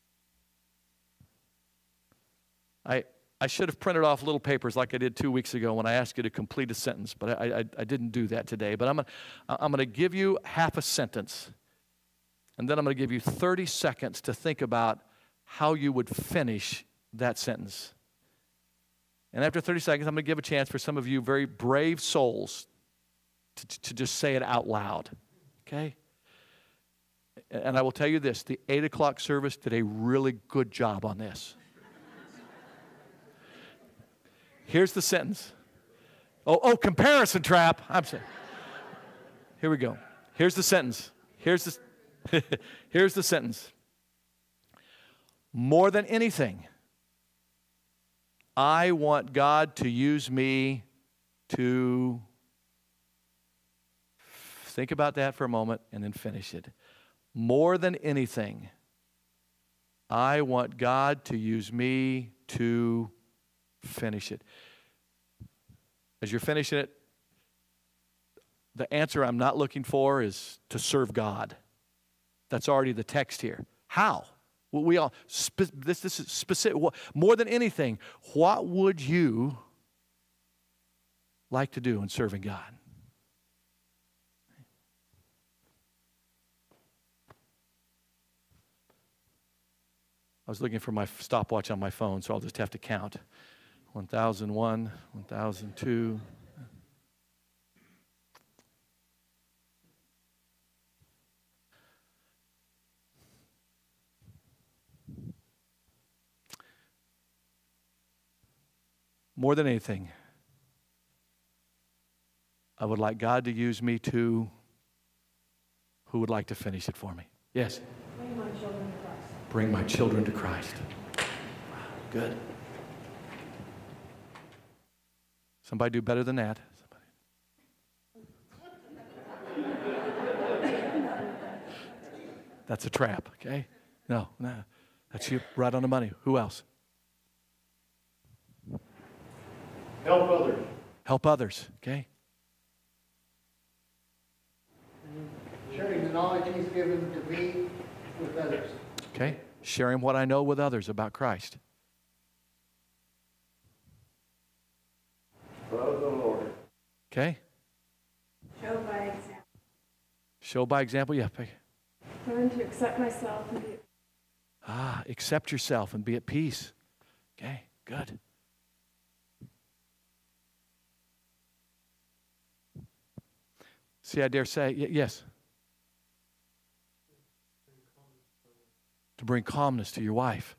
I should have printed off little papers like I did 2 weeks ago when I asked you to complete a sentence, but I didn't do that today. But I'm going to give you half a sentence, and then I'm going to give you 30 seconds to think about how you would finish that sentence. And after 30 seconds, I'm going to give a chance for some of you very brave souls to just say it out loud, okay? And I will tell you this, the 8 o'clock service did a really good job on this. Here's the sentence. Oh, comparison trap. I'm sorry. Here we go. Here's the sentence. Here's the sentence. More than anything, I want God to use me to... Think about that for a moment and then finish it. More than anything, I want God to use me to finish it. As you're finishing it, the answer I'm not looking for is to serve God. That's already the text here. How? Well, we all, this is specific. More than anything, what would you like to do in serving God? I was looking for my stopwatch on my phone, so I'll just have to count. 1,001, 1,002. More than anything, I would like God to use me to, who would like to finish it for me? Yes? Bring my children to Christ. Bring my children to Christ. Good. Somebody do better than that. That's a trap, okay? No. That's you right on the money. Who else? Help others. Help others, okay? Sharing the knowledge He's given to me with others. Okay? Sharing what I know with others about Christ. Love the Lord. Okay? Show by example. Show by example, yeah. Learn to accept myself and be. Accept yourself and be at peace. Okay, good. See, I dare say, yes. To bring calmness to your wife.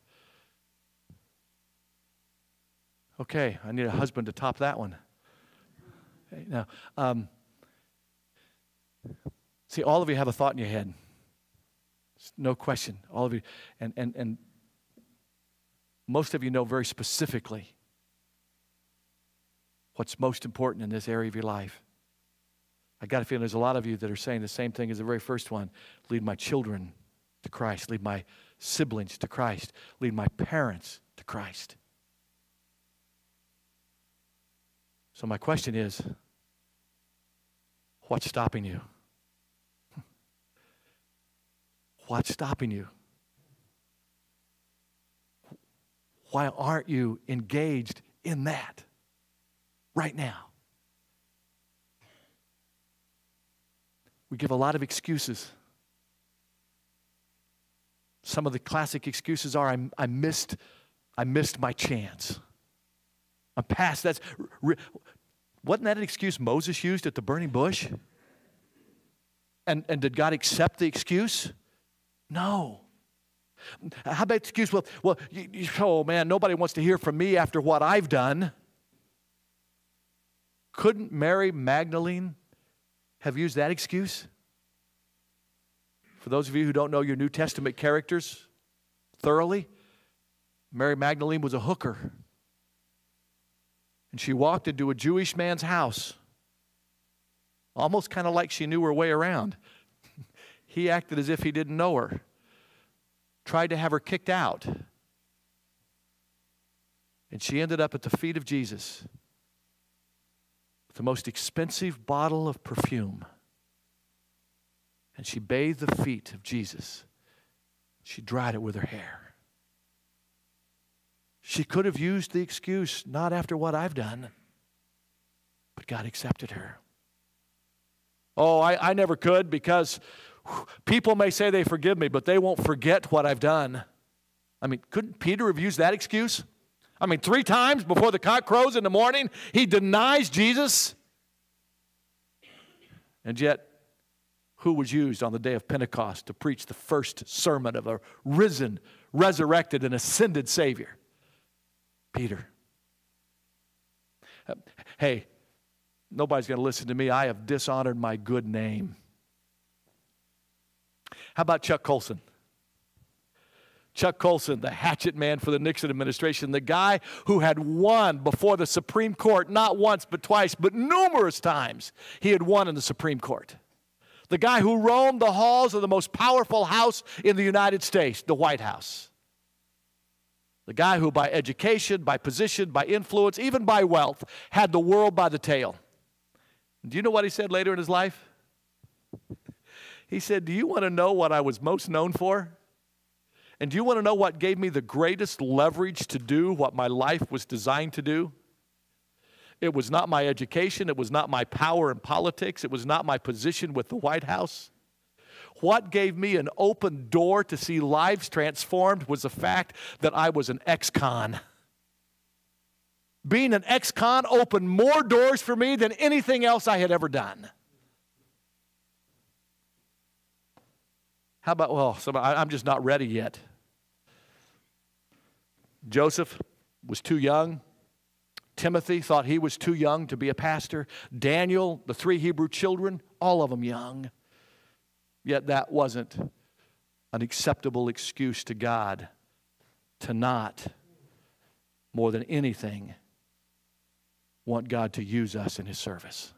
Okay, I need a husband to top that one. Okay, now, see, all of you have a thought in your head. No question, all of you. And most of you know very specifically what's most important in this area of your life. I got a feeling there's a lot of you that are saying the same thing as the very first one. Lead my children to Christ. Lead my siblings to Christ. Lead my parents to Christ. So my question is, what's stopping you? What's stopping you? Why aren't you engaged in that right now? We give a lot of excuses. Some of the classic excuses are, I missed my chance. I'm past. Wasn't that an excuse Moses used at the burning bush? And did God accept the excuse? No. How about excuse? Well, oh man, nobody wants to hear from me after what I've done. Couldn't Mary Magdalene have used that excuse? For those of you who don't know your New Testament characters thoroughly, Mary Magdalene was a hooker. And she walked into a Jewish man's house, almost kind of like she knew her way around. He acted as if he didn't know her, tried to have her kicked out. And she ended up at the feet of Jesus with the most expensive bottle of perfume. And she bathed the feet of Jesus. She dried it with her hair. She could have used the excuse, not after what I've done, but God accepted her. Oh, I never could, because people may say they forgive me, but they won't forget what I've done. I mean, couldn't Peter have used that excuse? I mean, 3 times before the cock crows in the morning, he denies Jesus. And yet, who was used on the day of Pentecost to preach the first sermon of a risen, resurrected, and ascended Savior? Peter. Hey, nobody's going to listen to me. I have dishonored my good name. How about Chuck Colson? Chuck Colson, the hatchet man for the Nixon administration, the guy who had won before the Supreme Court, not once but twice, but numerous times he had won in the Supreme Court. The guy who roamed the halls of the most powerful house in the United States, the White House. The guy who by education, by position, by influence, even by wealth, had the world by the tail. Do you know what he said later in his life? He said, do you want to know what I was most known for? And do you want to know what gave me the greatest leverage to do what my life was designed to do? It was not my education. It was not my power in politics. It was not my position with the White House. What gave me an open door to see lives transformed was the fact that I was an ex-con. Being an ex-con opened more doors for me than anything else I had ever done. How about, well, I'm just not ready yet. Joseph was too young. Timothy thought he was too young to be a pastor. Daniel, the 3 Hebrew children, all of them young. Yet that wasn't an acceptable excuse to God to not, more than anything, want God to use us in His service.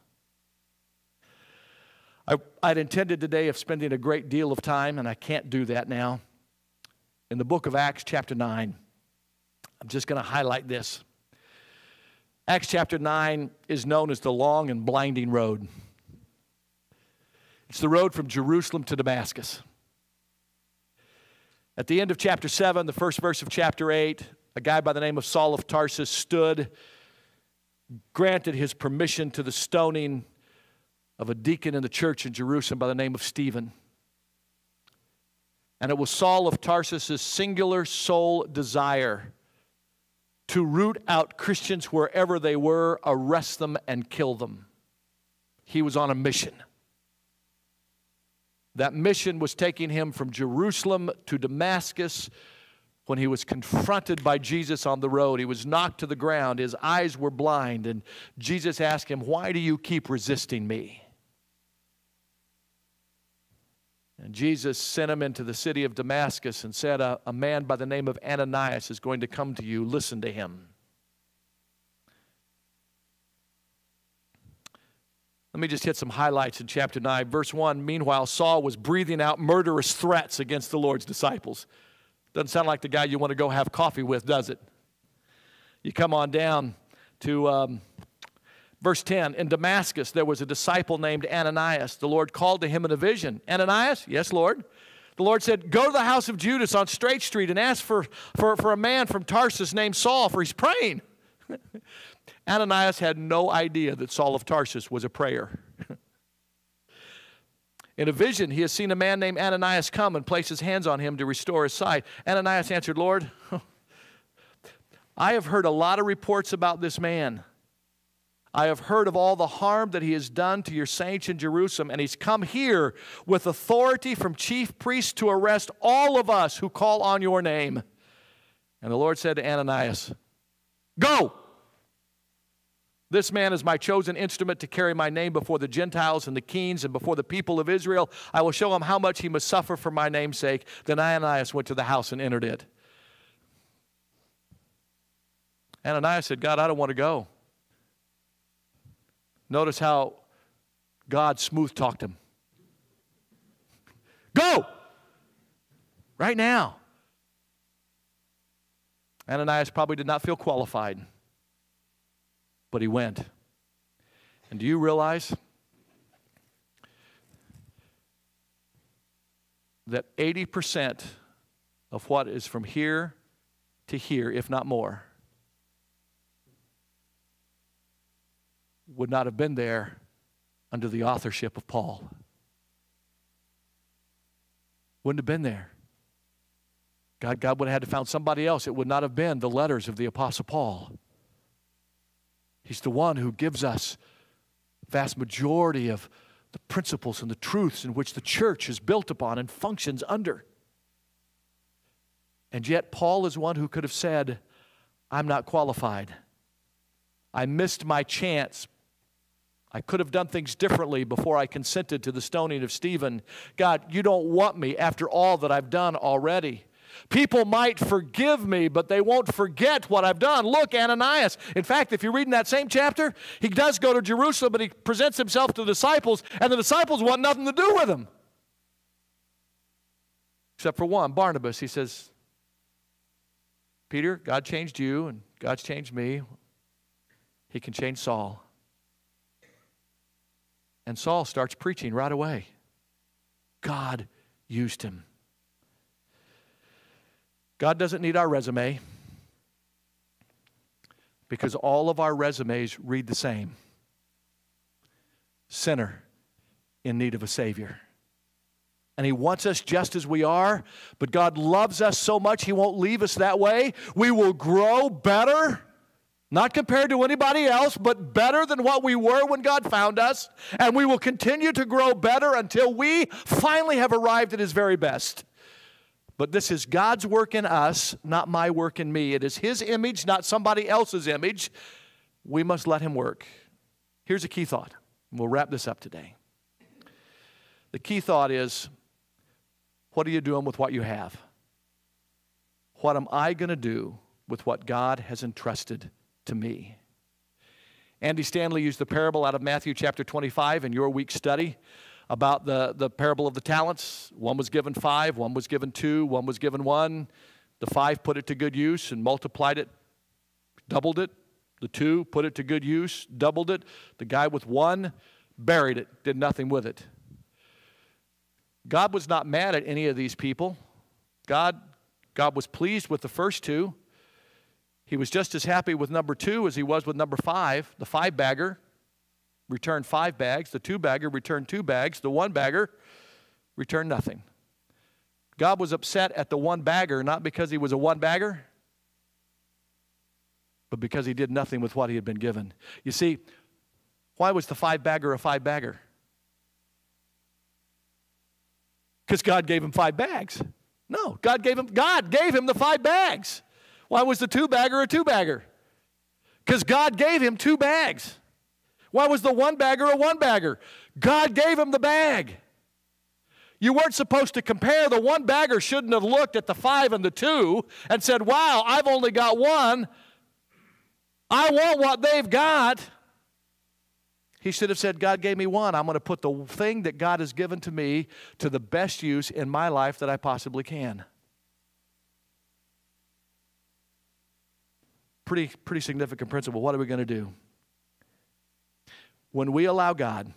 I'd intended today of spending a great deal of time, and I can't do that now, in the book of Acts chapter 9. I'm just going to highlight this. Acts chapter 9 is known as the long and blinding road. It's the road from Jerusalem to Damascus. At the end of chapter 7, the first verse of chapter 8, a guy by the name of Saul of Tarsus stood, granted his permission to the stoning of a deacon in the church in Jerusalem by the name of Stephen. And it was Saul of Tarsus' singular sole desire to root out Christians wherever they were, arrest them, and kill them. He was on a mission. That mission was taking him from Jerusalem to Damascus. When he was confronted by Jesus on the road, he was knocked to the ground. His eyes were blind, and Jesus asked him, "Why do you keep resisting me?" And Jesus sent him into the city of Damascus and said, a man by the name of Ananias is going to come to you. Listen to him. Let me just hit some highlights in chapter 9. Verse 1, meanwhile, Saul was breathing out murderous threats against the Lord's disciples. Doesn't sound like the guy you want to go have coffee with, does it? You come on down to verse 10. In Damascus, there was a disciple named Ananias. The Lord called to him in a vision. Ananias? Yes, Lord. The Lord said, go to the house of Judas on Straight Street and ask for a man from Tarsus named Saul, for he's praying. Ananias had no idea that Saul of Tarsus was a prayer. In a vision, he has seen a man named Ananias come and place his hands on him to restore his sight. Ananias answered, Lord, I have heard a lot of reports about this man. I have heard of all the harm that he has done to your saints in Jerusalem, and he's come here with authority from chief priests to arrest all of us who call on your name. And the Lord said to Ananias, go! This man is my chosen instrument to carry my name before the Gentiles and the kings and before the people of Israel. I will show him how much he must suffer for my name's sake. Then Ananias went to the house and entered it. Ananias said, God, I don't want to go. Notice how God smooth-talked him. Go! Right now. Ananias probably did not feel qualified, but he went. And do you realize that 80% of what is from here to here, if not more, would not have been there under the authorship of Paul? Wouldn't have been there. God would have had to found somebody else. It would not have been the letters of the Apostle Paul. He's the one who gives us the vast majority of the principles and the truths in which the church is built upon and functions under. And yet Paul is one who could have said, I'm not qualified. I missed my chance. I could have done things differently before I consented to the stoning of Stephen. God, you don't want me after all that I've done already. People might forgive me, but they won't forget what I've done. Look, Ananias. In fact, if you read in that same chapter, he does go to Jerusalem, but he presents himself to the disciples, and the disciples want nothing to do with him. Except for one, Barnabas. He says, Peter, God changed you, and God's changed me. He can change Saul. And Saul starts preaching right away. God used him. God doesn't need our resume, because all of our resumes read the same. Sinner in need of a Savior. And He wants us just as we are. But God loves us so much, He won't leave us that way. We will grow better, not compared to anybody else, but better than what we were when God found us. And we will continue to grow better until we finally have arrived at His very best. But this is God's work in us, not my work in me. It is His image, not somebody else's image. We must let Him work. Here's a key thought. We'll wrap this up today. The key thought is, what are you doing with what you have? What am I going to do with what God has entrusted to me? Andy Stanley used the parable out of Matthew chapter 25 in your week study about the parable of the talents. One was given 5, one was given 2, one was given 1. The 5 put it to good use and multiplied it, doubled it. The 2 put it to good use, doubled it. The guy with 1 buried it, did nothing with it. God was not mad at any of these people. God was pleased with the first 2. He was just as happy with number 2 as He was with number 5. The 5-bagger returned 5 bags. The 2-bagger returned 2 bags. The 1-bagger returned nothing. God was upset at the 1-bagger, not because he was a 1-bagger, but because he did nothing with what he had been given. You see, why was the 5-bagger a 5-bagger? Because God gave him 5 bags. No, God gave him the 5 bags. Why was the 2-bagger a 2-bagger? Because God gave him 2 bags. Why was the 1-bagger a 1-bagger? God gave him the bag. You weren't supposed to compare. The 1-bagger shouldn't have looked at the 5 and the 2 and said, wow, I've only got 1. I want what they've got. He should have said, God gave me 1. I'm going to put the thing that God has given to me to the best use in my life that I possibly can. Pretty significant principle. What are we going to do? When we allow God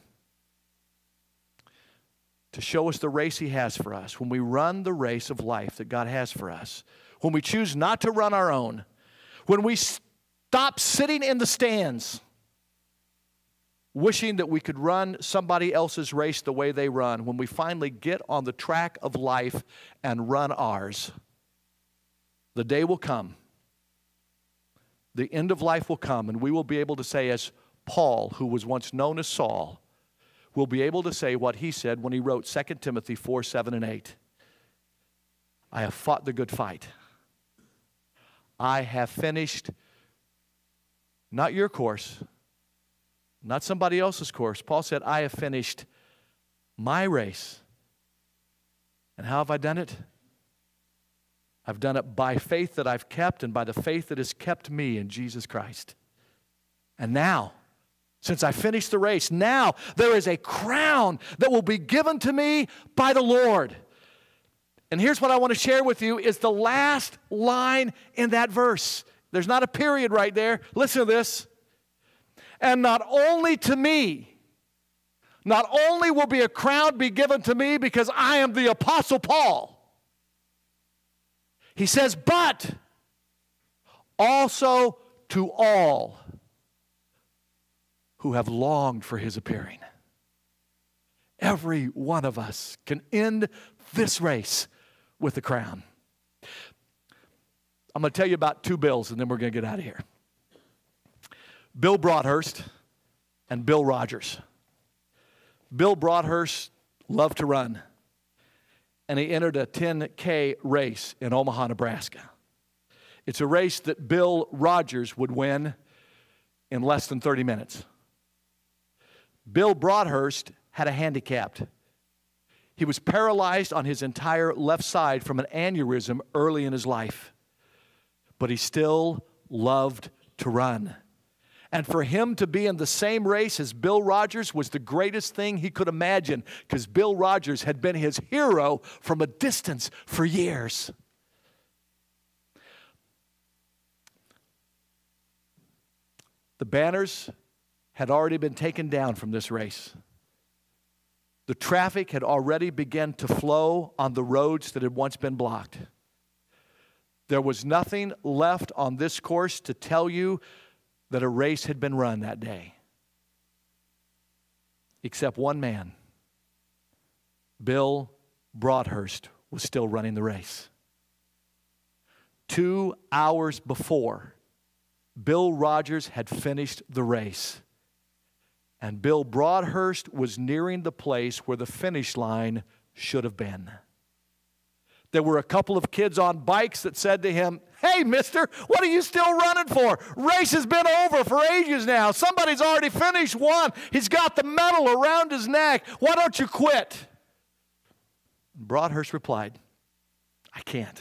to show us the race He has for us, when we run the race of life that God has for us, when we choose not to run our own, when we stop sitting in the stands wishing that we could run somebody else's race the way they run, when we finally get on the track of life and run ours, the day will come, the end of life will come, and we will be able to say, as Paul, who was once known as Saul, will be able to say what he said when he wrote 2 Timothy 4, 7, and 8. I have fought the good fight. I have finished not your course, not somebody else's course. Paul said, I have finished my race. And how have I done it? I've done it by faith that I've kept and by the faith that has kept me in Jesus Christ. And now, since I finished the race, now there is a crown that will be given to me by the Lord. And here's what I want to share with you is the last line in that verse. There's not a period right there. Listen to this. And not only to me, not only will be a crown be given to me because I am the Apostle Paul. He says, but also to all who have longed for His appearing. Every one of us can end this race with a crown. I'm going to tell you about 2 Bills, and then we're going to get out of here. Bill Broadhurst and Bill Rogers. Bill Broadhurst loved to run, and he entered a 10K race in Omaha, Nebraska. It's a race that Bill Rogers would win in less than 30 minutes. Bill Broadhurst had a handicap. He was paralyzed on his entire left side from an aneurysm early in his life, but he still loved to run. And for him to be in the same race as Bill Rogers was the greatest thing he could imagine, because Bill Rogers had been his hero from a distance for years. The banners had already been taken down from this race. The traffic had already begun to flow on the roads that had once been blocked. There was nothing left on this course to tell you that a race had been run that day, except one man, Bill Broadhurst was still running the race. 2 hours before, Bill Rogers had finished the race. And Bill Broadhurst was nearing the place where the finish line should have been. There were a couple of kids on bikes that said to him, "Hey, mister, what are you still running for? Race has been over for ages now. Somebody's already finished one. He's got the medal around his neck. Why don't you quit?" Broadhurst replied, "I can't.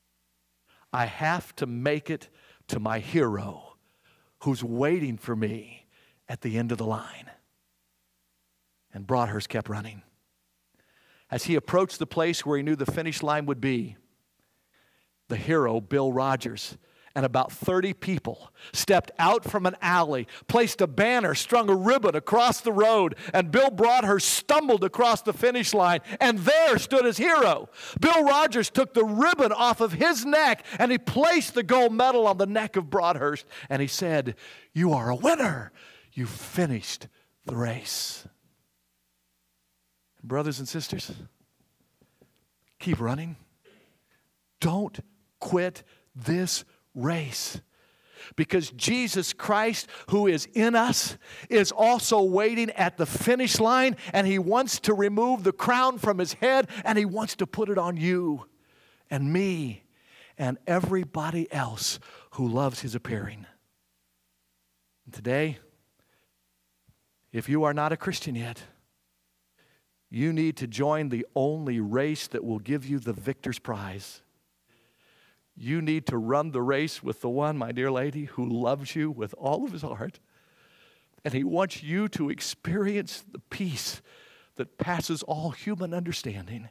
I have to make it to my hero who's waiting for me at the end of the line." And Broadhurst kept running. As he approached the place where he knew the finish line would be, the hero, Bill Rogers, and about 30 people stepped out from an alley, placed a banner, strung a ribbon across the road, and Bill Broadhurst stumbled across the finish line, and there stood his hero. Bill Rogers took the ribbon off of his neck, and he placed the gold medal on the neck of Broadhurst, and he said, "You are a winner. You finished the race." Brothers and sisters, keep running. Don't quit this race. Because Jesus Christ, who is in us, is also waiting at the finish line, and He wants to remove the crown from His head, and He wants to put it on you and me and everybody else who loves His appearing. And today, if you are not a Christian yet, you need to join the only race that will give you the victor's prize. You need to run the race with the one, my dear lady, who loves you with all of his heart. And he wants you to experience the peace that passes all human understanding.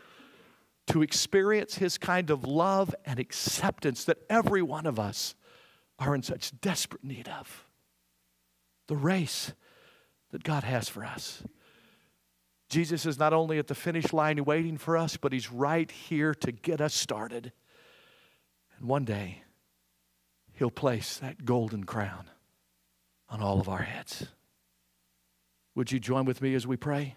To experience his kind of love and acceptance that every one of us are in such desperate need of. The race that God has for us. Jesus is not only at the finish line waiting for us, but He's right here to get us started. And one day, He'll place that golden crown on all of our heads. Would you join with me as we pray?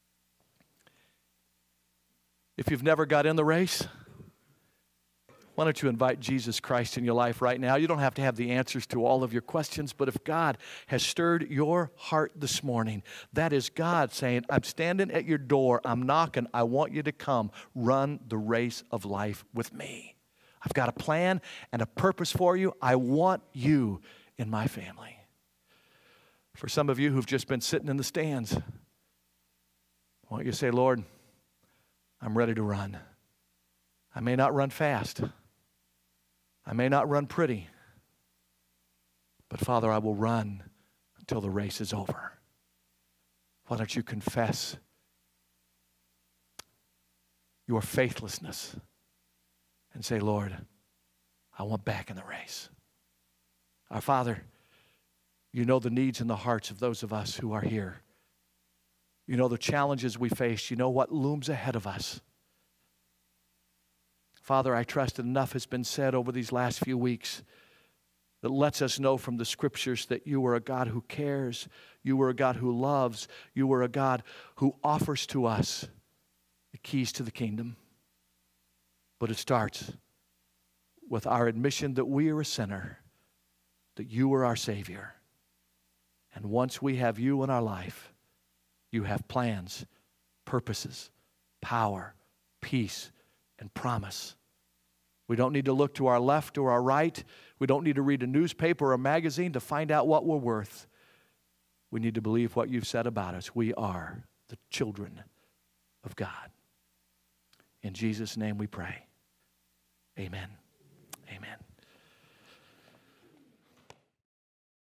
If you've never got in the race, why don't you invite Jesus Christ in your life right now? You don't have to have the answers to all of your questions, but if God has stirred your heart this morning, that is God saying, "I'm standing at your door, I'm knocking, I want you to come run the race of life with me. I've got a plan and a purpose for you. I want you in my family." For some of you who've just been sitting in the stands, I want you to say, "Lord, I'm ready to run. I may not run fast. I may not run pretty. But Father, I will run until the race is over." Why don't you confess your faithlessness and say, "Lord, I want back in the race." Our Father, you know the needs and the hearts of those of us who are here. You know the challenges we face. You know what looms ahead of us. Father, I trust that enough has been said over these last few weeks that lets us know from the Scriptures that you are a God who cares, you are a God who loves, you are a God who offers to us the keys to the kingdom. But it starts with our admission that we are a sinner, that you are our Savior. And once we have you in our life, you have plans, purposes, power, peace, and promise. We don't need to look to our left or our right. We don't need to read a newspaper or a magazine to find out what we're worth. We need to believe what you've said about us. We are the children of God. In Jesus' name we pray. Amen. Amen.